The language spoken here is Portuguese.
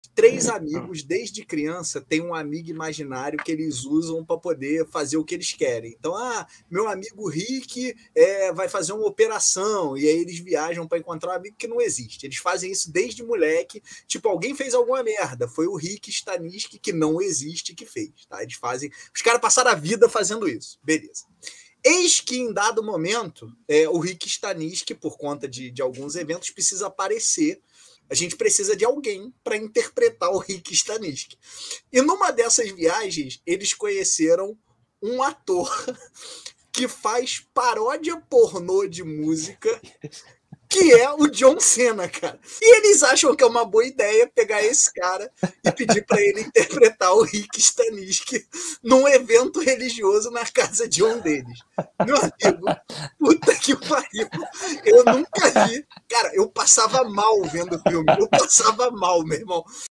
3 amigos, desde criança, têm um amigo imaginário que eles usam para poder fazer o que eles querem. Então, meu amigo Rick vai fazer uma operação, e aí eles viajam para encontrar um amigo que não existe. Eles fazem isso desde moleque. Tipo, alguém fez alguma merda. Foi o Rick Staniski, que não existe, que fez. Tá? Eles fazem. Os caras passaram a vida fazendo isso. Beleza. Eis que, em dado momento, o Rick Staniski, por conta de alguns eventos, precisa aparecer. A gente precisa de alguém para interpretar o Rick Staniski. E numa dessas viagens, eles conheceram um ator que faz paródia pornô de música, que é o John Cena, cara. E eles acham que é uma boa ideia pegar esse cara e pedir para ele interpretar o Rick Staniski num evento religioso na casa de um deles. Meu amigo, puta que pariu. Eu nunca vi. Cara, eu passava mal vendo o filme. Eu passava mal, meu irmão.